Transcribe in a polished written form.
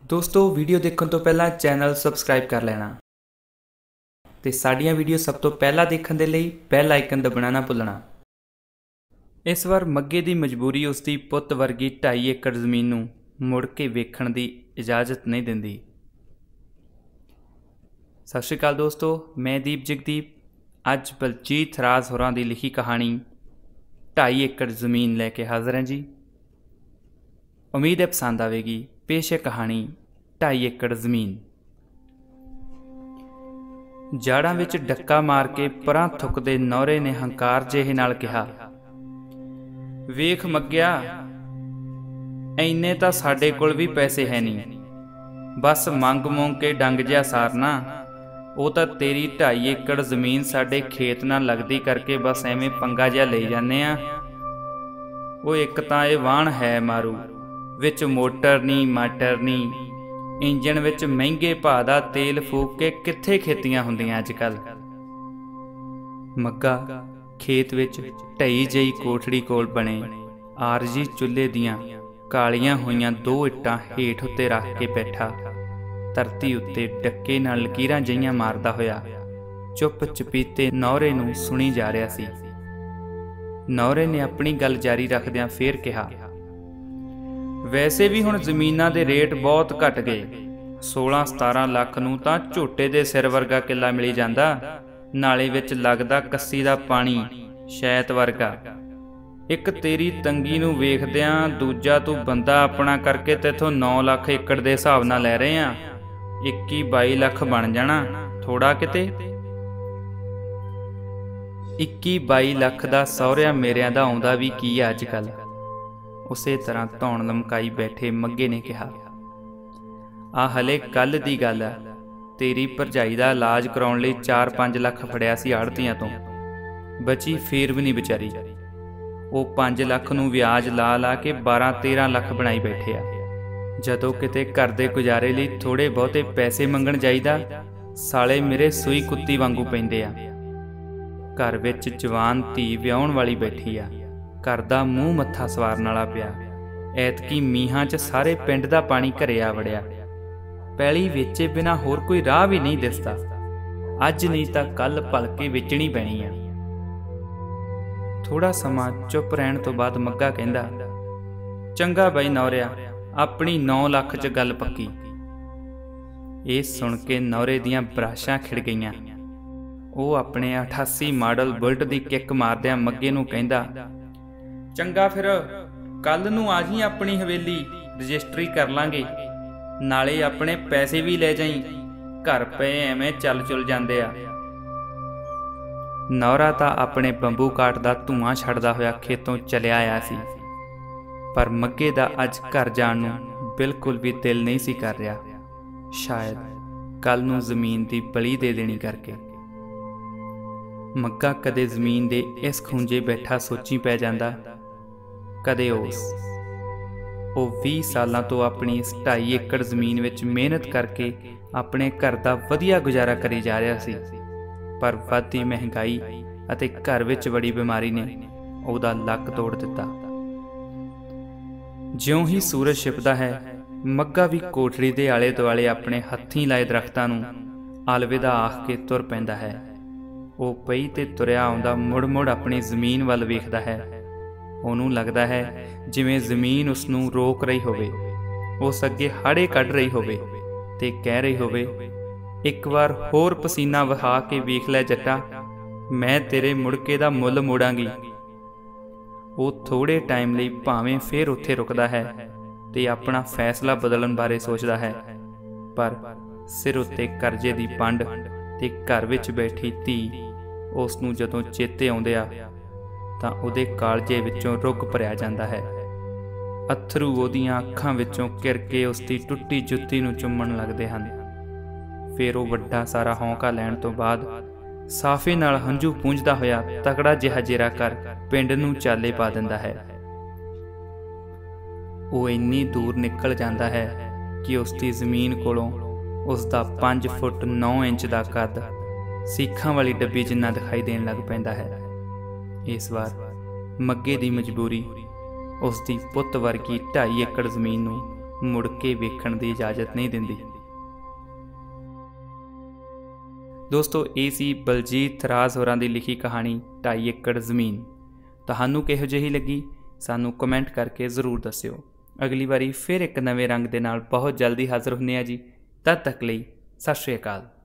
दोस्तों वीडियो देखने तो पहला चैनल सबसक्राइब कर लेना ते साड़ियाँ वीडियो सब तो पहला देखने दे लई बैल आइकन दबाना ना भुलना। इस वार मग्गे की मजबूरी उसकी पुत वर्गी 2.5 एकड़ जमीन नूं मुड़ के वेखण की इजाजत नहीं दिंदी। सत श्री अकाल दोस्तों, मैं दीप जगदीप अज बलजीत थराज होरां दी लिखी कहानी 2.5 एकड़ जमीन लैके हाज़र हैं जी। उम्मीद है पसंद आवेगी। पेश है कहानी 2.5 एकड़ जमीन। जाड़ां विच डक्का मार के परां थुकदे नौरे ने हंकार जिहे नाल कहा, वेख मग्गिया, इन्ने तां साडे कोल भी पैसे है नहीं, बस मंग मूंग के डंग जिहा सारना। वो तां तेरी 2.5 एकड़ जमीन साडे खेत नाल लगदी करके बस एवें पंगा जिहा लई जाने आ। वो एक तां ये वाहन है मारू, विच मोटर नहीं माटर नहीं, इंजन विच महंगे भाਅ दा तेल फूक के कित्थे खेतियां हुंदियां अजकल। मग्गा खेत विच ढई जई कोठड़ी कोल बने आरजी चुल्हे दियां कालियां होईयां 2 इट्टां हेठ उत्ते रख के बैठा धरती उत्ते डक्के नाल लकीरां जिहियां मारदा होया चुप चपीते नौरे नूं सुणी जा रिहा सी। नौरे ने अपनी गल जारी रखदियां फेर कहा, वैसे भी हुण जमीनां दे रेट बहुत घट गए। 16-17 लाख नूं तां झोटे दे सिर वर्गा किला मिली जांदा, नाले विच लगदा कस्सी दा पानी शैत वर्गा। एक तेरी तंगी नूं वेखदियां दूजा तू बंदा अपना करके तेथों 9 लाख एकड़ दे हिसाब नाल लै रहे आ। 21-22 लाख बन जाना, थोड़ा किते। 21-22 लाख दा सौहरिया मेरिਆਂ दा आउंदा भी की आ अजकल। उसे तरह धौण लमकाई बैठे मग्गे ने कहा, आ हले कल दी गल है, तेरी भरजाई दा इलाज कराउण लई 4-5 लाख फड़िया सी आड़तियां तो, बची फेर भी नहीं बेचारी। वो 5 लाख नूं व्याज ला ला के 12-13 लाख बनाई बैठे आ। जदों किते घर दे गुजारे लई थोड़े बहुते पैसे मंगण जाईदा, साले मेरे सूई कुत्ती वांगू पैंदे आ। घर विच जवान धी विआउण वाली बैठी आ, घर दा मूँह मत्था सवारन वाला पिया। ऐतकी मीहां च सारे पिंड दा पानी घरे आ वड़िया, पैली वेचे बिना होर कोई राह भी नहीं दिसदा। अज नहीं तां कल भलके वेचणी पैणी आ। थोड़ा समा चुप रहण तो बाद मग्गा कहंदा, चंगा बई नौरिया, अपनी 9 लाख च गल पक्की। ये सुन के नौरे दियां बराशां खिड़ गईयां। वो अपने 88 मॉडल बुलट दी किक मारदियां मग्गे नूं कहंदा, चंगा फिर कल नूं आ जी अपनी हवेली, रजिस्ट्री कर लांगे, नाले अपने पैसे भी ले जाई, घर पे एवें चल चुल जांदे आ। नौरा तां अपने बंबू काट दा धुआं छड्डदा होया खेतों चलिया आया सी, पर मग्गे दा अज घर जाण नूं बिल्कुल भी दिल नहीं सी कर रिहा, शायद कल नूं जमीन दी बली दे देनी करके। मग्गा कदे जमीन दे इस खूंजे बैठा सोची पै जांदा, कदे उस। वो 20 सालों तो अपनी इस 2.5 एकड़ जमीन विच मेहनत करके अपने घर का वधिया गुजारा करी जा रहा सी, पर वधदी महंगाई अते घर विच बड़ी बीमारी ने उहदा लक तोड़ दिता। ज्यों ही सूरज छिपदा है, मग्गा भी कोठड़ी दे आले दुआले अपने हत्थीं लाए दरख्तां नूं अलविदा आख के तुर पैंदा है। वो पई ते तुरिया आउंदा मुड़ मुड़ अपनी जमीन वल वेखदा है। ਉਹਨੂੰ लगता है जिवें जमीन उसनूं रोक रही होवे, उस अगे हाड़े कढ़ रही होवे ते कह रही होवे, एक बार होर पसीना वहा के वेख लै जट्टा, मैं तेरे मुड़के दा मुल मोड़ांगी। वो थोड़े टाइम लई भावें फिर उत्थे रुकदा है ते अपना फैसला बदलण बारे सोचदा है, पर सिर उत्ते करजे दी पंड ते घर विच बैठी धी उसनूं जदों चेते आउंदे आ तां उहदे कालजे विचों रुग भरिया जांदा है। अथरू उहदियां अखां विचों किर के उसकी टुੱਟੀ जुत्ती नूं चुम्मण लगदे हन। फिर वो वड्डा सारा हौंका लैण तो बाद साफे नाल हंझू पूंझदा होया तगड़ा जिहा जेरा कर पिंड नूं चाले पा दिंदा है। वो इन्नी दूर निकल जाता है कि उसकी जमीन कोलों उसका 5 फुट 9 इंच का कद सीखां वाली डब्बी जिन्ना दिखाई देन लग पैंदा है। इस बार मग्गे की मजबूरी उसकी पुत वर्गी 2.5 एकड़ जमीन नूं ਮੁੜ ਕੇ ਵੇਖਣ ਦੀ ਇਜਾਜ਼ਤ ਨਹੀਂ ਦਿੰਦੀ। ਦੋਸਤੋ, ਇਹ ਸੀ ਬਲਜੀਤ ਥਰਾਜ ਹੋਰਾਂ ਦੀ ਲਿਖੀ ਕਹਾਣੀ 2.5 ਏਕੜ ਜ਼ਮੀਨ। ਤੁਹਾਨੂੰ ਕਿਹੋ ਜਿਹੀ ਲੱਗੀ ਸਾਨੂੰ ਕਮੈਂਟ ਕਰਕੇ ਜ਼ਰੂਰ ਦੱਸਿਓ। ਅਗਲੀ ਵਾਰੀ ਫਿਰ ਇੱਕ ਨਵੇਂ ਰੰਗ ਦੇ ਨਾਲ ਬਹੁਤ ਜਲਦੀ ਹਾਜ਼ਰ ਹੁੰਦੇ ਹਾਂ ਜੀ। ਤਦ ਤੱਕ ਲਈ ਸਤਿ ਸ਼੍ਰੀ ਅਕਾਲ।